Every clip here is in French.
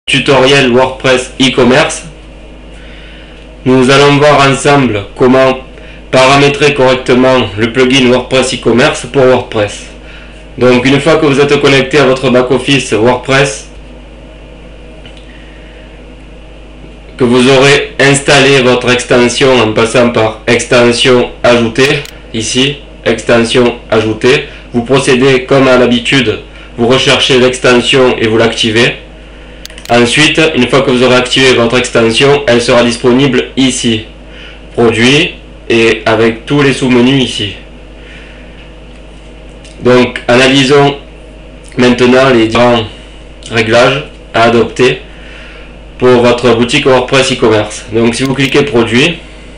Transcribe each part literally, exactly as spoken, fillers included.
tutoriel WordPress e-commerce. Nous allons voir ensemble comment paramétrer correctement le plugin WordPress e-commerce pour WordPress. Donc une fois que vous êtes connecté à votre back-office WordPress, que vous aurez installé votre extension en passant par extension ajoutée, ici, extension ajoutée, vous procédez comme à l'habitude, vous recherchez l'extension et vous l'activez. Ensuite, une fois que vous aurez activé votre extension, elle sera disponible ici, produit, et avec tous les sous-menus ici. Donc analysons maintenant les différents réglages à adopter pour votre boutique WordPress e-commerce. Donc si vous cliquez produit,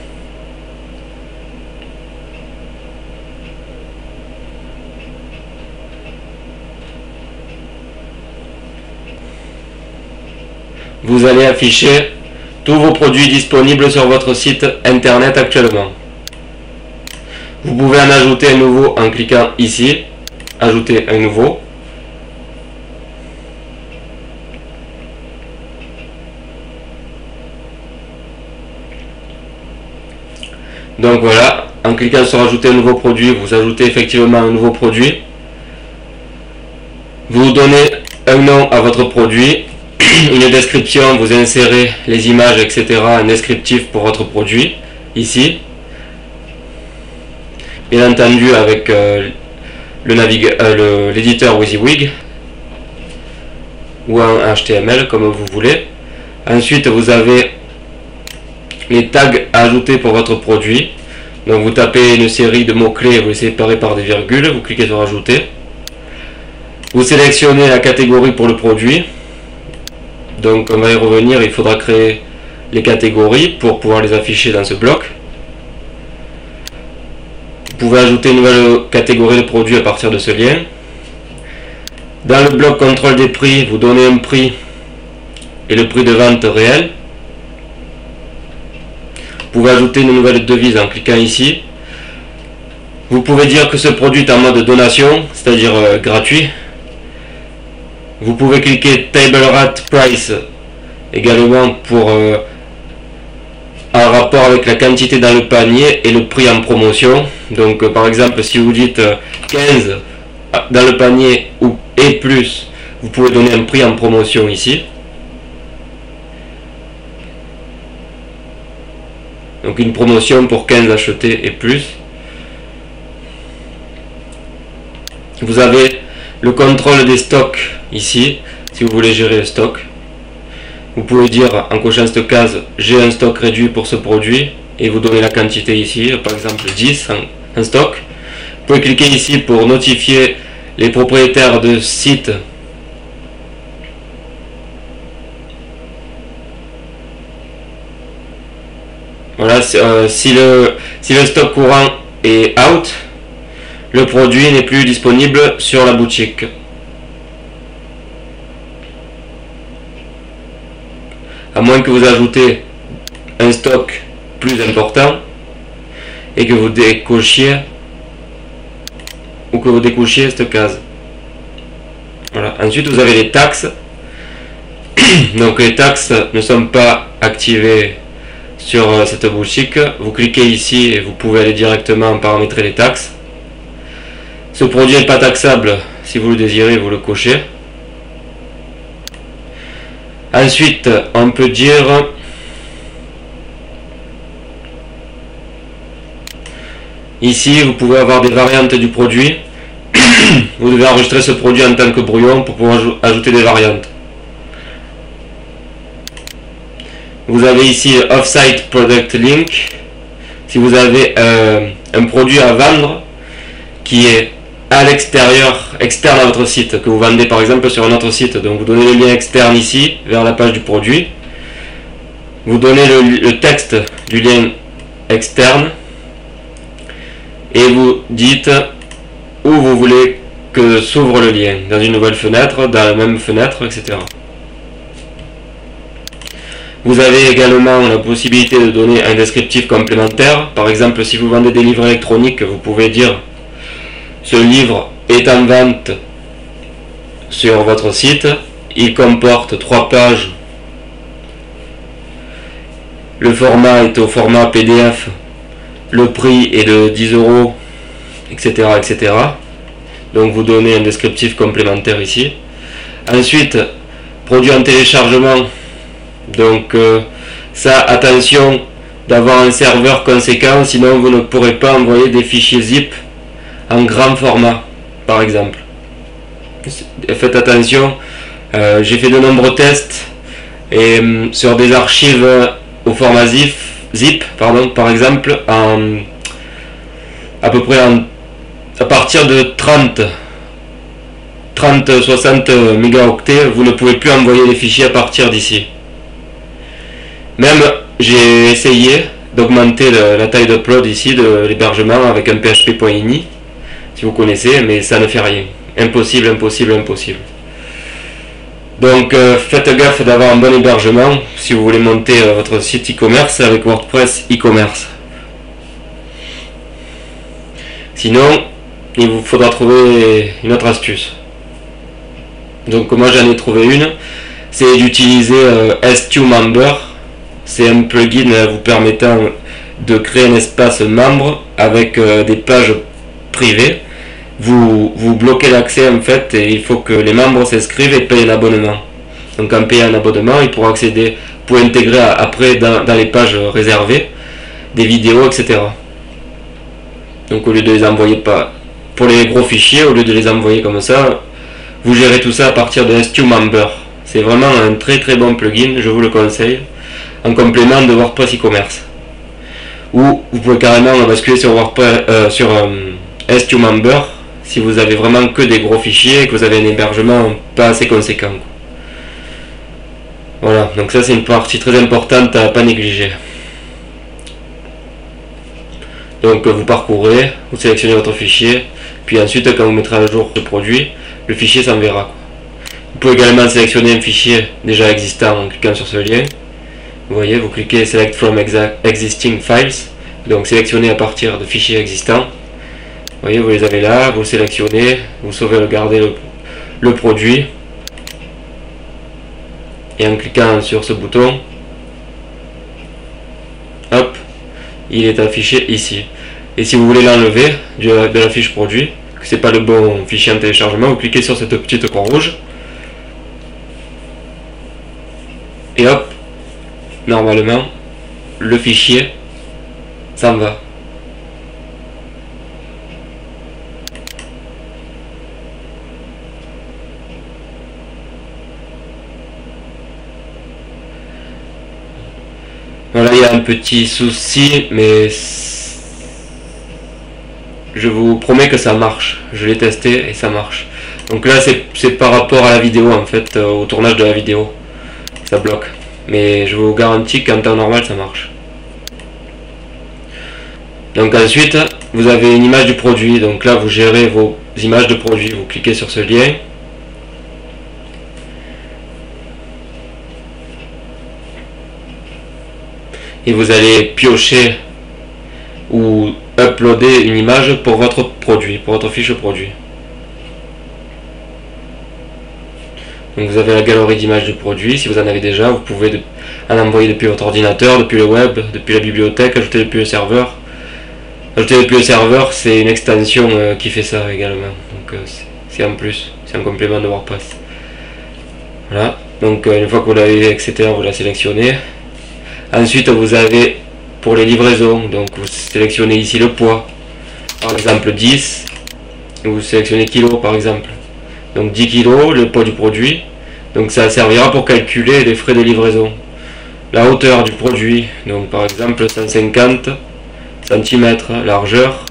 vous allez afficher tous vos produits disponibles sur votre site internet actuellement. Vous pouvez en ajouter un nouveau en cliquant ici, ajouter un nouveau. Donc voilà, en cliquant sur ajouter un nouveau produit, vous ajoutez effectivement un nouveau produit. Vous donnez un nom à votre produit, une description, vous insérez les images, et cetera, un descriptif pour votre produit, ici. Bien entendu avec euh, le naviga- euh, l'éditeur WYSIWYG ou en H T M L comme vous voulez. Ensuite vous avez les tags à ajouter pour votre produit. Donc vous tapez une série de mots-clés, vous les séparez par des virgules, vous cliquez sur ajouter. Vous sélectionnez la catégorie pour le produit. Donc on va y revenir, il faudra créer les catégories pour pouvoir les afficher dans ce bloc. Vous pouvez ajouter une nouvelle catégorie de produits à partir de ce lien. Dans le bloc contrôle des prix, vous donnez un prix et le prix de vente réel. Vous pouvez ajouter une nouvelle devise en cliquant ici. Vous pouvez dire que ce produit est en mode donation, c'est-à-dire euh, gratuit. Vous pouvez cliquer Table Rate Price également pour euh, en rapport avec la quantité dans le panier et le prix en promotion. Donc euh, par exemple si vous dites euh, quinze dans le panier ou et plus, vous pouvez donner un prix en promotion ici. Donc une promotion pour quinze achetés et plus. Vous avez le contrôle des stocks ici, si vous voulez gérer le stock. Vous pouvez dire en cochant cette case, j'ai un stock réduit pour ce produit, et vous donnez la quantité ici, par exemple dix en, en stock. Vous pouvez cliquer ici pour notifier les propriétaires de sites Voilà, euh, si, le, si le stock courant est out, le produit n'est plus disponible sur la boutique. À moins que vous ajoutez un stock plus important et que vous décochiez ou que vous décochiez cette case. Voilà. Ensuite, vous avez les taxes. Donc les taxes ne sont pas activées sur cette boutique. Vous cliquez ici et vous pouvez aller directement paramétrer les taxes. Ce produit n'est pas taxable, si vous le désirez, vous le cochez. Ensuite, on peut dire ici, vous pouvez avoir des variantes du produit. Vous devez enregistrer ce produit en tant que brouillon pour pouvoir ajouter des variantes. Vous avez ici Offsite Product Link. Si vous avez euh, un produit à vendre qui est à l'extérieur, externe à votre site, que vous vendez par exemple sur un autre site, donc vous donnez le lien externe ici vers la page du produit. Vous donnez le, le texte du lien externe et vous dites où vous voulez que s'ouvre le lien, dans une nouvelle fenêtre, dans la même fenêtre, et cetera. Vous avez également la possibilité de donner un descriptif complémentaire. Par exemple, si vous vendez des livres électroniques, vous pouvez dire ce livre est en vente sur votre site. Il comporte trois pages le format est au format P D F, le prix est de dix euros, et cetera, et cetera. Donc vous donnez un descriptif complémentaire ici. Ensuite, produit en téléchargement. Donc euh, ça, attention d'avoir un serveur conséquent, sinon vous ne pourrez pas envoyer des fichiers zip en grand format, par exemple. Faites attention, euh, j'ai fait de nombreux tests et euh, sur des archives au format zip, zip pardon, par exemple, en, à peu près en, à partir de trente soixante mégaoctets, vous ne pouvez plus envoyer les fichiers à partir d'ici. Même j'ai essayé d'augmenter la taille d'upload ici de l'hébergement avec un P H P.ini, si vous connaissez, mais ça ne fait rien. Impossible, impossible, impossible. Donc euh, faites gaffe d'avoir un bon hébergement si vous voulez monter euh, votre site e-commerce avec WordPress e-commerce. Sinon, il vous faudra trouver une autre astuce. Donc moi j'en ai trouvé une, c'est d'utiliser euh, S deux Member. C'est un plugin euh, vous permettant de créer un espace membre avec euh, des pages privées. Vous, vous bloquez l'accès en fait et il faut que les membres s'inscrivent et payent un abonnement. Donc en payant un abonnement, ils pourront accéder, vous pouvez intégrer à, après dans, dans les pages réservées des vidéos, et cetera. Donc au lieu de les envoyer pas pour les gros fichiers, au lieu de les envoyer comme ça, vous gérez tout ça à partir de S deux Member. C'est vraiment un très très bon plugin, je vous le conseille, en complément de WordPress e-commerce. Ou vous pouvez carrément basculer sur WordPress, euh, sur euh, S deux Member si vous avez vraiment que des gros fichiers et que vous avez un hébergement pas assez conséquent. Voilà, donc ça c'est une partie très importante à ne pas négliger. Donc vous parcourez, vous sélectionnez votre fichier, puis ensuite quand vous mettrez à jour ce produit, le fichier s'enverra. Vous pouvez également sélectionner un fichier déjà existant en cliquant sur ce lien. Vous voyez, vous cliquez Select from Existing Files, donc sélectionnez à partir de fichiers existants. Vous voyez, vous les avez là, vous le sélectionnez, vous sauvegardez le, le produit. Et en cliquant sur ce bouton, hop, il est affiché ici. Et si vous voulez l'enlever de la fiche produit, que c'est pas le bon fichier en téléchargement, vous cliquez sur cette petite croix rouge. Et hop, normalement, le fichier s'en va. Voilà, il y a un petit souci, mais je vous promets que ça marche. Je l'ai testé et ça marche. Donc là, c'est par rapport à la vidéo, en fait, euh, au tournage de la vidéo. Ça bloque. Mais je vous garantis qu'en temps normal, ça marche. Donc ensuite, vous avez une image du produit. Donc là, vous gérez vos images de produit. Vous cliquez sur ce lien. Et vous allez piocher ou uploader une image pour votre produit, pour votre fiche produit. Donc vous avez la galerie d'images du produit. Si vous en avez déjà, vous pouvez en envoyer depuis votre ordinateur, depuis le web, depuis la bibliothèque, ajouter depuis le serveur. Ajouter depuis le serveur, c'est une extension euh, qui fait ça également. Donc euh, c'est en plus, c'est un complément de WordPress. Voilà. Donc euh, une fois que vous l'avez, et cetera, vous la sélectionnez. Ensuite, vous avez pour les livraisons, donc vous sélectionnez ici le poids, par exemple dix, et vous sélectionnez kilos par exemple. Donc dix kilos, le poids du produit, donc ça servira pour calculer les frais de livraison. La hauteur du produit, donc par exemple cent cinquante centimètres, largeur,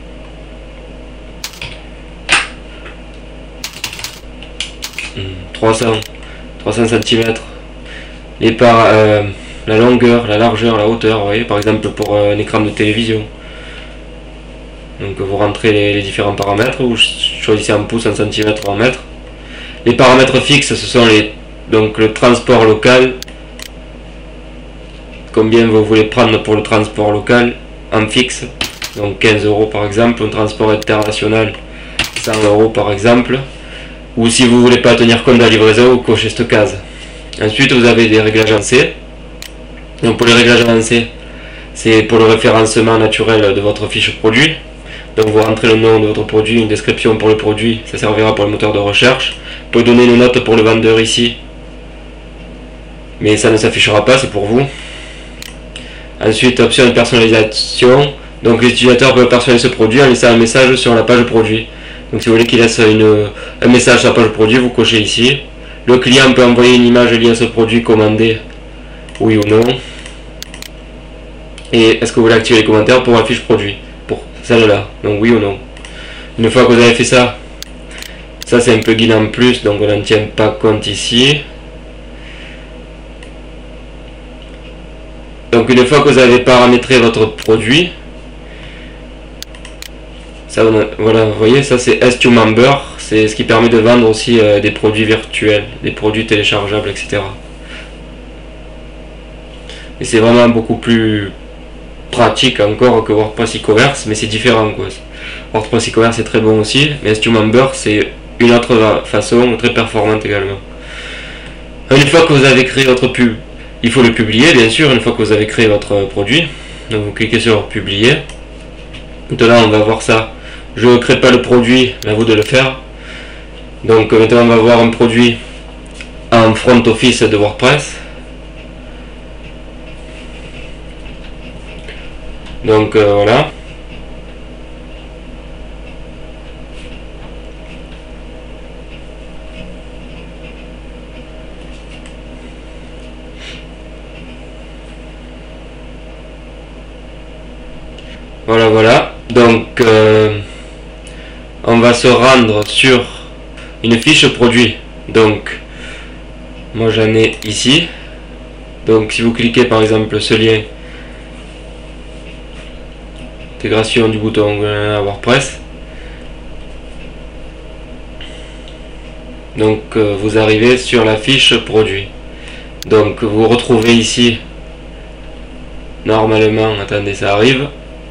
trois cents centimètres, les par euh, la longueur, la largeur, la hauteur, vous voyez, par exemple pour euh, un écran de télévision. Donc vous rentrez les, les différents paramètres, vous choisissez en pouces, en centimètres, en mètres. Les paramètres fixes, ce sont les donc le transport local. Combien vous voulez prendre pour le transport local en fixe, donc quinze euros par exemple. Un transport international, cent euros par exemple. Ou si vous voulez pas tenir compte de la livraison, vous cochez cette case. Ensuite vous avez des réglages en C. Donc pour les réglages avancés, c'est pour le référencement naturel de votre fiche produit. Donc vous rentrez le nom de votre produit, une description pour le produit, ça servira pour le moteur de recherche. Vous pouvez donner une note pour le vendeur ici, mais ça ne s'affichera pas, c'est pour vous. Ensuite, option de personnalisation. Donc les utilisateurs peuvent personnaliser ce produit en laissant un message sur la page produit. Donc si vous voulez qu'il laisse une, un message sur la page produit, vous cochez ici. Le client peut envoyer une image liée à ce produit commandé, oui ou non. Et est-ce que vous voulez activer les commentaires pour la fiche produit, pour celle-là, donc oui ou non. Une fois que vous avez fait ça, ça c'est un plugin en plus, donc on n'en tient pas compte ici. Donc une fois que vous avez paramétré votre produit, ça, voilà, vous voyez, ça c'est S two Member, c'est ce qui permet de vendre aussi euh, des produits virtuels, des produits téléchargeables, et cetera. Et c'est vraiment beaucoup plus pratique encore que WordPress e-commerce, mais c'est différent quoi. WordPress e-commerce est très bon aussi, mais S two Member c'est une autre façon très performante également. Une fois que vous avez créé votre pub, il faut le publier bien sûr. Une fois que vous avez créé votre produit, donc vous cliquez sur publier. Maintenant on va voir ça. Je ne crée pas le produit, mais à vous de le faire. Donc maintenant on va voir un produit en front office de WordPress. Donc euh, voilà. Voilà, voilà. Donc euh, on va se rendre sur une fiche produit. Donc moi j'en ai ici. Donc si vous cliquez par exemple ce lien, intégration du bouton à WordPress, donc euh, vous arrivez sur la fiche produit. Donc vous retrouvez ici normalement, attendez, ça arrive.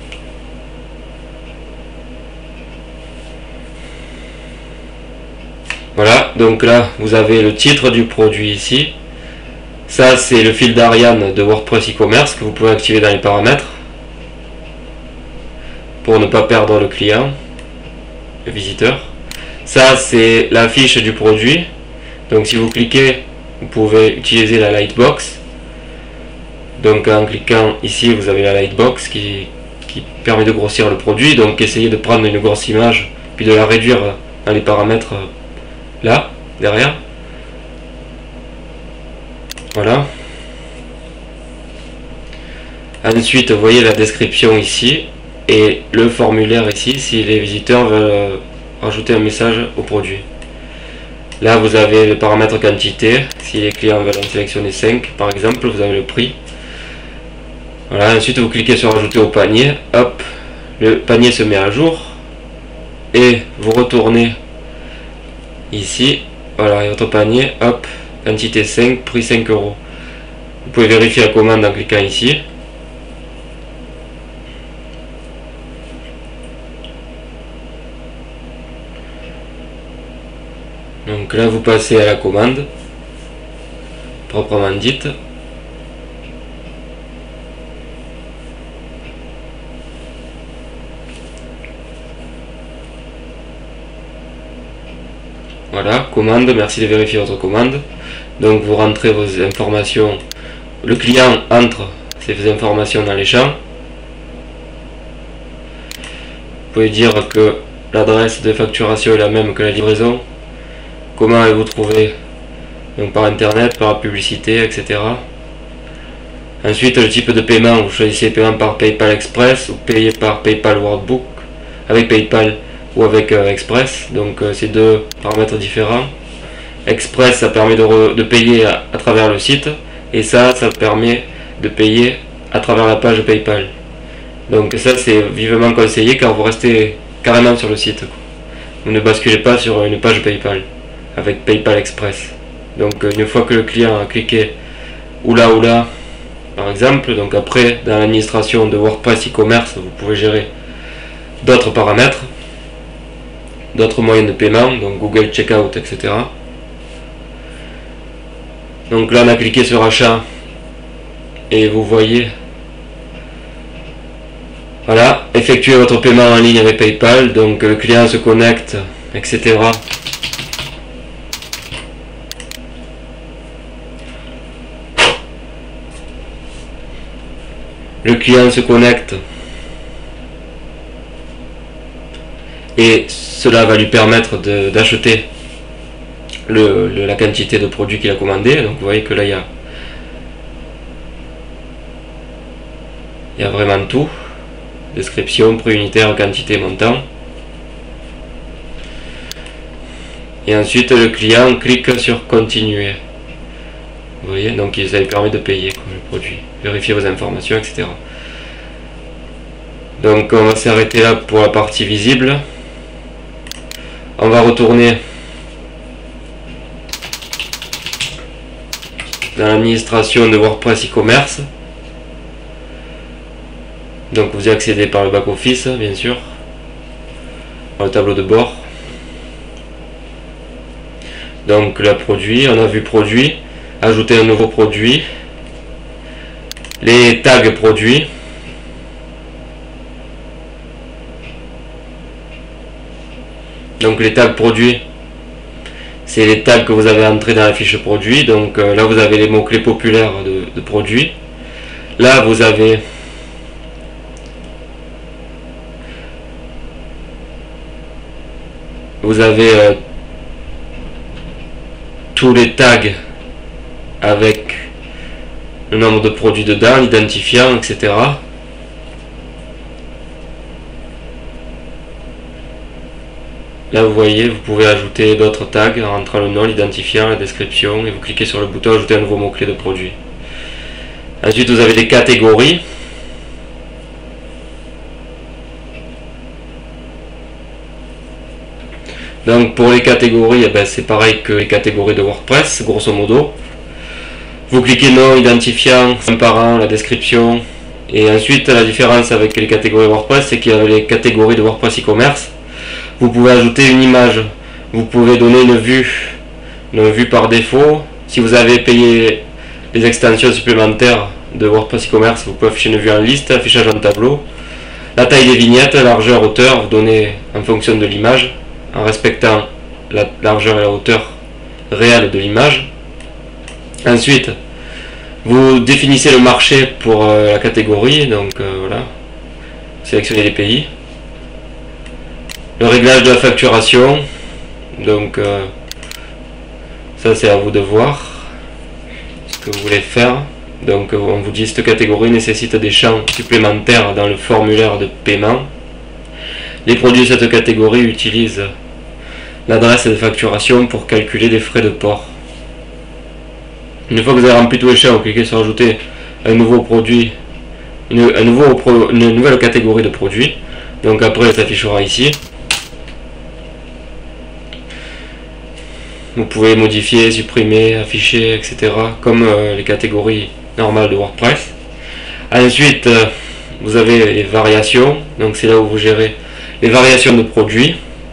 Voilà, donc là vous avez le titre du produit ici. Ça c'est le fil d'Ariane de WordPress e-commerce que vous pouvez activer dans les paramètres pour ne pas perdre le client, le visiteur. Ça c'est la fiche du produit. Donc si vous cliquez, vous pouvez utiliser la lightbox. Donc en cliquant ici, vous avez la lightbox qui, qui permet de grossir le produit. Donc essayez de prendre une grosse image puis de la réduire dans les paramètres là, derrière. Voilà. Ensuite, vous voyez la description ici et le formulaire ici si les visiteurs veulent rajouter un message au produit. Là, vous avez le paramètre quantité. Si les clients veulent en sélectionner cinq, par exemple, vous avez le prix. Voilà. Ensuite, vous cliquez sur ajouter au panier. Hop, le panier se met à jour et vous retournez ici. Voilà, et votre panier. Hop, quantité cinq, prix cinq euros. Vous pouvez vérifier la commande en cliquant ici. Donc là vous passez à la commande proprement dite. Voilà, commande, merci de vérifier votre commande. Donc vous rentrez vos informations, le client entre ces informations dans les champs. Vous pouvez dire que l'adresse de facturation est la même que la livraison. Comment allez-vous trouver? Donc par internet, par la publicité, et cetera. Ensuite, le type de paiement, vous choisissez paiement par PayPal Express ou payer par PayPal Workbook avec PayPal ou avec euh, Express. Donc euh, c'est deux paramètres différents. Express, ça permet de, re, de payer à, à travers le site, et ça, ça permet de payer à travers la page PayPal. Donc ça, c'est vivement conseillé car vous restez carrément sur le site, quoi. Vous ne basculez pas sur une page PayPal avec PayPal Express. Donc une fois que le client a cliqué ou là ou là par exemple, donc après dans l'administration de WordPress e-commerce vous pouvez gérer d'autres paramètres, d'autres moyens de paiement, donc Google Checkout, et cetera. Donc là on a cliqué sur achat et vous voyez, voilà, effectuez votre paiement en ligne avec PayPal. Donc le client se connecte, et cetera. Le client se connecte et cela va lui permettre d'acheter le, le, la quantité de produits qu'il a commandé. Donc vous voyez que là il y a, il y a vraiment tout. Description, prix unitaire, quantité, montant. Et ensuite le client clique sur continuer. Vous voyez, donc ça lui permet de payer comme le produit, vérifier vos informations, et cetera. Donc on va s'arrêter là pour la partie visible. On va retourner dans l'administration de WordPress e-commerce. Donc vous y accédez par le back-office, bien sûr, dans le tableau de bord. Donc le produit, on a vu produit, ajouter un nouveau produit, les tags produits, donc les tags produits, c'est les tags que vous avez entrés dans la fiche produit. Donc euh, là vous avez les mots-clés populaires de, de produits. Là vous avez vous avez euh, tous les tags avec le nombre de produits dedans, l'identifiant, et cetera. Là vous voyez, vous pouvez ajouter d'autres tags en rentrant le nom, l'identifiant, la description, et vous cliquez sur le bouton ajouter un nouveau mot-clé de produit. Ensuite vous avez des catégories. Donc pour les catégories, eh ben, c'est pareil que les catégories de WordPress, grosso modo. Vous cliquez nom, identifiant, un par un, la description. Et ensuite la différence avec les catégories WordPress, c'est qu'il y a les catégories de WordPress e-commerce. Vous pouvez ajouter une image, vous pouvez donner une vue, une vue par défaut. Si vous avez payé les extensions supplémentaires de WordPress e-commerce, vous pouvez afficher une vue en liste, affichage en tableau. La taille des vignettes, largeur, hauteur, vous donnez en fonction de l'image, en respectant la largeur et la hauteur réelle de l'image. Ensuite, vous définissez le marché pour euh, la catégorie, donc euh, voilà, sélectionnez les pays. Le réglage de la facturation, donc euh, ça c'est à vous de voir ce que vous voulez faire. Donc euh, on vous dit cette catégorie nécessite des champs supplémentaires dans le formulaire de paiement. Les produits de cette catégorie utilisent l'adresse de facturation pour calculer des frais de port. Une fois que vous avez rempli tous les champs, vous cliquez sur ajouter un nouveau produit, une, un nouveau pro, une nouvelle catégorie de produits. Donc après, ça s'affichera ici. Vous pouvez modifier, supprimer, afficher, et cetera. Comme euh, les catégories normales de WordPress. Ensuite, euh, vous avez les variations. Donc c'est là où vous gérez les variations de produits.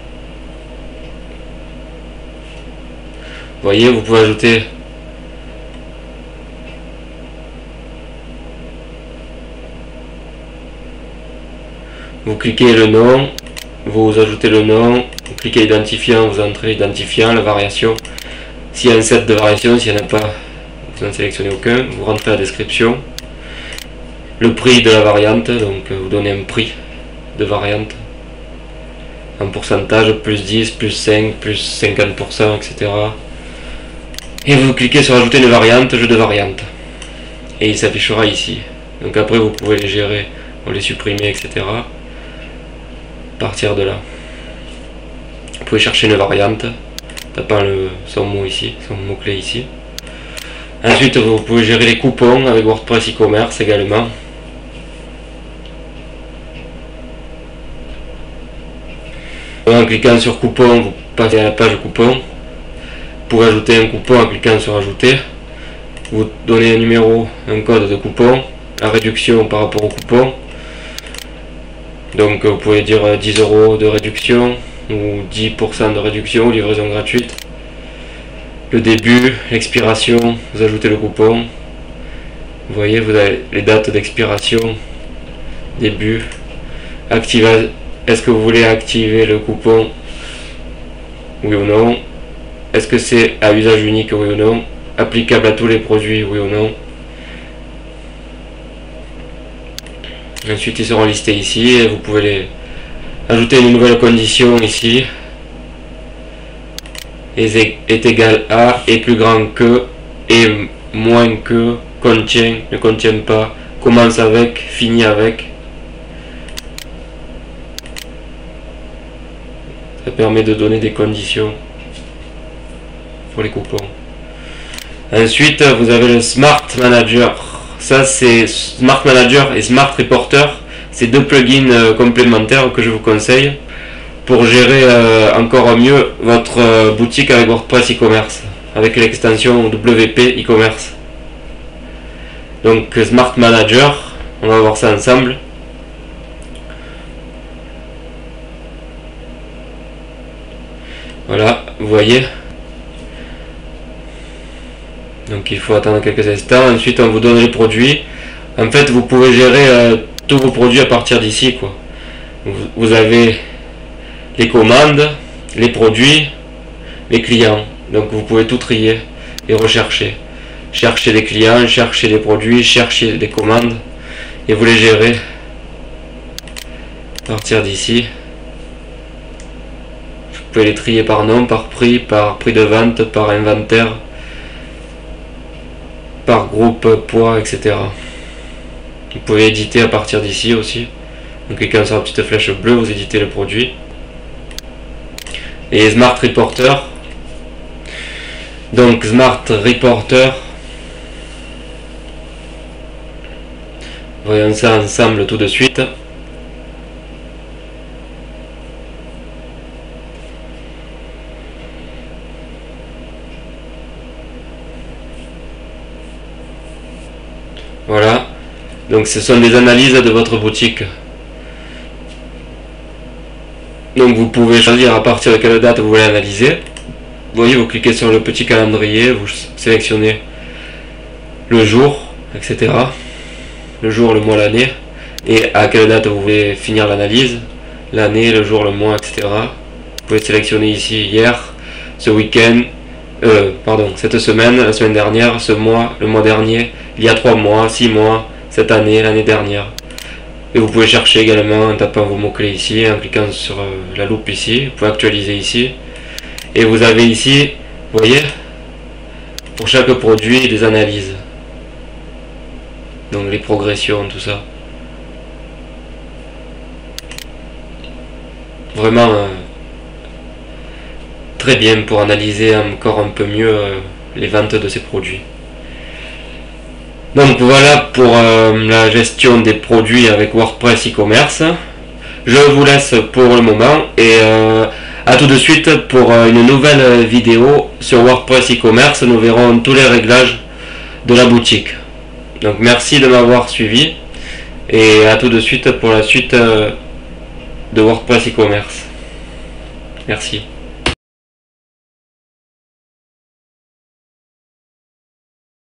Vous voyez, vous pouvez ajouter vous cliquez le nom, vous ajoutez le nom, vous cliquez identifiant, vous entrez l'identifiant, la variation. S'il y a un set de variations, s'il n'y en a pas, vous n'en sélectionnez aucun. Vous rentrez la description, le prix de la variante, donc vous donnez un prix de variante en pourcentage, plus dix, plus cinq, plus cinquante pour cent, et cetera. Et vous cliquez sur ajouter une variante, jeu de variante. Et il s'affichera ici. Donc après vous pouvez les gérer, les supprimer, et cetera. Partir de là. Vous pouvez chercher une variante, tapant le, son mot ici, son mot-clé ici. Ensuite vous pouvez gérer les coupons avec WordPress e-commerce également. En cliquant sur coupon, vous passez à la page coupon. Vous pouvez ajouter un coupon en cliquant sur ajouter. Vous donnez un numéro, un code de coupon, la réduction par rapport au coupon. Donc vous pouvez dire dix euros de réduction ou dix pour cent de réduction, livraison gratuite. Le début, l'expiration, vous ajoutez le coupon. Vous voyez, vous avez les dates d'expiration, début, activation. Est-ce que vous voulez activer le coupon? Oui ou non? Est-ce que c'est à usage unique? Oui ou non? Applicable à tous les produits? Oui ou non? Ensuite, ils seront listés ici et vous pouvez les ajouter une nouvelle condition ici. Est, est égal à, est plus grand que, et moins que, contient, ne contient pas, commence avec, finit avec. Ça permet de donner des conditions pour les coupons. Ensuite, vous avez le Smart Manager. Ça, c'est Smart Manager et Smart Reporter. C'est deux plugins euh, complémentaires que je vous conseille pour gérer euh, encore mieux votre euh, boutique avec WordPress e-commerce, avec l'extension W P e-commerce. Donc Smart Manager, on va voir ça ensemble. Voilà, vous voyez. Donc il faut attendre quelques instants. Ensuite, on vous donne les produits. En fait, vous pouvez gérer euh, tous vos produits à partir d'ici, quoi. Vous, vous avez les commandes, les produits, les clients. Donc vous pouvez tout trier et rechercher. Chercher des clients, chercher des produits, chercher des commandes et vous les gérez à partir d'ici. Vous pouvez les trier par nom, par prix, par prix de vente, par inventaire, par groupe, poids, et cetera. Vous pouvez éditer à partir d'ici aussi. En cliquant sur la petite flèche bleue, vous éditez le produit. Et Smart Reporter. Donc Smart Reporter. Voyons ça ensemble tout de suite. Voilà. Donc ce sont des analyses de votre boutique. Donc vous pouvez choisir à partir de quelle date vous voulez analyser. Vous voyez, vous cliquez sur le petit calendrier, vous sélectionnez le jour, et cetera. Le jour, le mois, l'année. Et à quelle date vous voulez finir l'analyse. L'année, le jour, le mois, et cetera. Vous pouvez sélectionner ici hier, ce week-end, euh, pardon, cette semaine, la semaine dernière, ce mois, le mois dernier, il y a trois mois, six mois, cette année, l'année dernière. Et vous pouvez chercher également en tapant vos mots-clés ici, en cliquant sur euh, la loupe ici. Vous pouvez actualiser ici. Et vous avez ici, vous voyez, pour chaque produit, des analyses. Donc les progressions, tout ça. Vraiment euh, très bien pour analyser encore un peu mieux euh, les ventes de ces produits. Donc voilà pour euh, la gestion des produits avec WordPress e-commerce. Je vous laisse pour le moment et euh, à tout de suite pour euh, une nouvelle vidéo sur WordPress e-commerce. Nous verrons tous les réglages de la boutique. Donc merci de m'avoir suivi et à tout de suite pour la suite euh, de WordPress e-commerce. Merci.